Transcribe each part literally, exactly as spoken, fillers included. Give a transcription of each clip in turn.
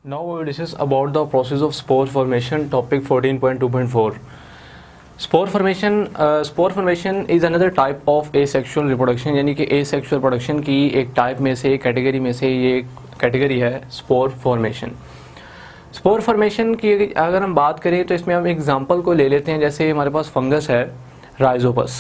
Now we will discuss about the process of spore formation, topic fourteen point two point four. Spore formation, uh, spore formation is another type of asexual reproduction, यानी कि asexual reproduction की एक type में से, category में से ये category है spore formation. स्पोर फॉर्मेशन की अगर हम बात करें तो इसमें हम एग्जांपल को ले लेते हैं. जैसे हमारे पास फंगस है राइजोपस.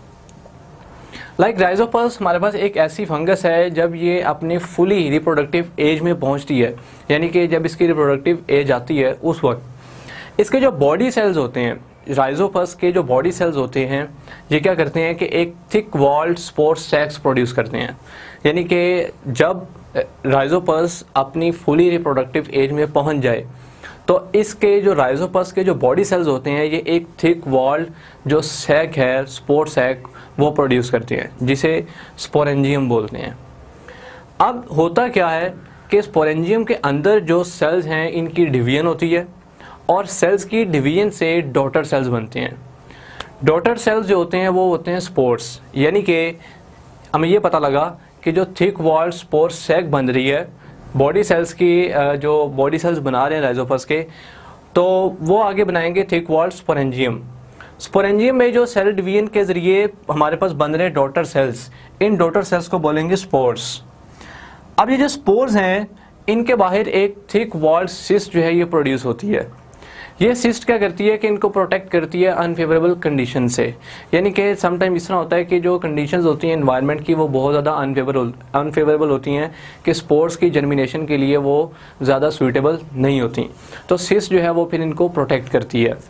लाइक राइजोपस हमारे पास एक ऐसी फंगस है जब ये अपनी फुली रिप्रोडक्टिव एज में पहुंचती है, यानी कि जब इसकी रिप्रोडक्टिव एज आती है उस वक्त इसके जो बॉडी सेल्स होते हैं, राइजोपस के जो बॉडी सेल्स होते हैं, ये क्या करते हैं कि एक thick walled spore sacs produce करते हैं. यानी कि जब राइजोपस अपनी फुली रिप्रोडक्टिव एज में पहुंच जाए तो इसके जो राइजोपस के जो बॉडी सेल्स होते हैं ये एक थिक वॉल्ड जो सैक है, स्पोर सैक, वो प्रोड्यूस करते हैं, जिसे स्पोरेंजियम बोलते हैं. अब होता क्या है कि स्पोरेंजियम के अंदर जो सेल्स हैं इनकी डिवीजन होती है और सेल्स की डिवीजन से डॉटर सेल्स बनते हैं. डॉटर सेल्स जो होते हैं वो होते हैं स्पोर्स. यानी कि हमें ये पता लगा कि जो थिक वॉल्ड स्पोर सैक बन रही है बॉडी सेल्स की, जो बॉडी सेल्स बना रहे हैं राइजोपस के, तो वो आगे बनाएंगे थिक वॉल्ड स्पोरेंजियम. स्पोरेंजियम में जो सेल डिवीजन के जरिए हमारे पास बन रहे डॉटर सेल्स, इन डॉटर सेल्स को बोलेंगे स्पोर्स. अब ये जो स्पोर्स हैं इनके बाहर एक थिक वॉल्ड सिस्ट जो है ये प्रोड्यूस होती है. ये सिस्ट क्या करती है कि इनको प्रोटेक्ट करती है अनफेवरेबल कंडीशन से. यानी कि समटाइम इस तरह होता है कि जो कंडीशंस होती हैं एनवायरनमेंट की वो बहुत ज़्यादा अनफेवरेबल अनफेवरेबल होती हैं कि स्पोर्स की जर्मिनेशन के लिए वो ज़्यादा सूटेबल नहीं होती, तो सिस्ट जो है वो फिर इनको प्रोटेक्ट करती है.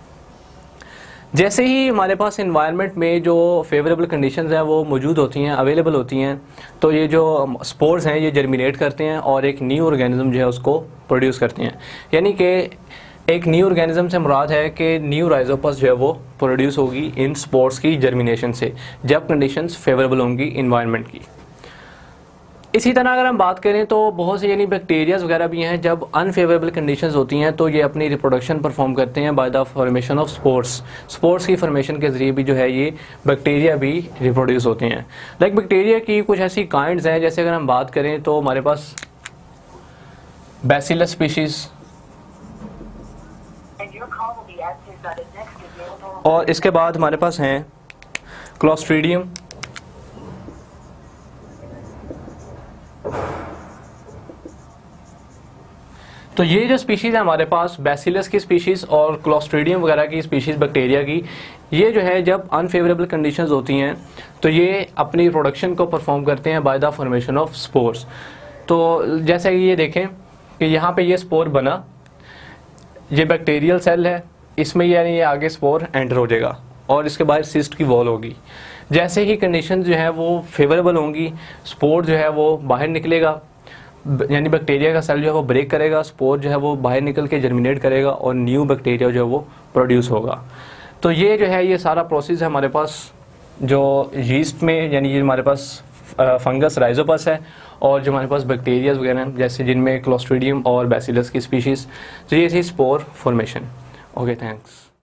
जैसे ही हमारे पास एनवायरनमेंट में जो फेवरेबल कंडीशंस हैं वो मौजूद होती हैं, अवेलेबल होती हैं, तो ये जो स्पोर्स हैं ये जर्मिनेट करते हैं और एक न्यू ऑर्गेनिज्म जो है उसको प्रोड्यूस करते हैं. यानी कि एक न्यू ऑर्गेनिज्म से मुराद है कि न्यू राइजोपस जो है वो प्रोड्यूस होगी इन स्पोर्स की जर्मिनेशन से, जब कंडीशंस फेवरेबल होंगी इन्वायरमेंट की. इसी तरह अगर हम बात करें तो बहुत से यानी बैक्टीरियाज वगैरह भी हैं, जब अनफेवरेबल कंडीशंस होती हैं तो ये अपनी रिप्रोडक्शन परफॉर्म करते हैं by the formation of spores. Spores की फॉर्मेशन के जरिए भी जो है ये बैक्टीरिया भी रिप्रोड्यूस होते हैं. लाइक बैक्टीरिया की कुछ ऐसी काइंड्स हैं, जैसे अगर हम बात करें तो हमारे पास बैसिलस स्पीशीज, और इसके बाद हमारे पास हैं क्लोस्ट्रीडियम, तो ये जो स्पीशीज़ है हमारे पास बैसिलस की स्पीशीज़ और क्लोस्ट्रीडियम वगैरह की स्पीशीज़ बैक्टीरिया की, ये जो है जब अनफेवरेबल कंडीशंस होती हैं तो ये अपनी प्रोडक्शन को परफॉर्म करते हैं by the formation of spores. तो जैसे कि ये देखें कि यहाँ पे ये स्पोर बना, ये बैक्टीरियल सेल है, इसमें यानी ये आगे स्पोर एंटर हो जाएगा और इसके बाद सिस्ट की वॉल होगी. जैसे ही कंडीशन जो है वो फेवरेबल होंगी स्पोर जो है वो बाहर निकलेगा, यानी बैक्टीरिया का सेल जो है वो ब्रेक करेगा, स्पोर जो है वो बाहर निकल के जर्मिनेट करेगा और न्यू बैक्टीरिया जो है वो प्रोड्यूस होगा. तो ये जो है ये सारा प्रोसेस है हमारे पास जो यीस्ट में, यानी ये हमारे पास फंगस राइजोपस है और जो हमारे पास बैक्टीरियाज वगैरह जैसे जिनमें क्लोस्ट्रीडियम और बैसिलस की स्पीशीज़, तो ये थी स्पोर फॉर्मेशन. Okay, thanks.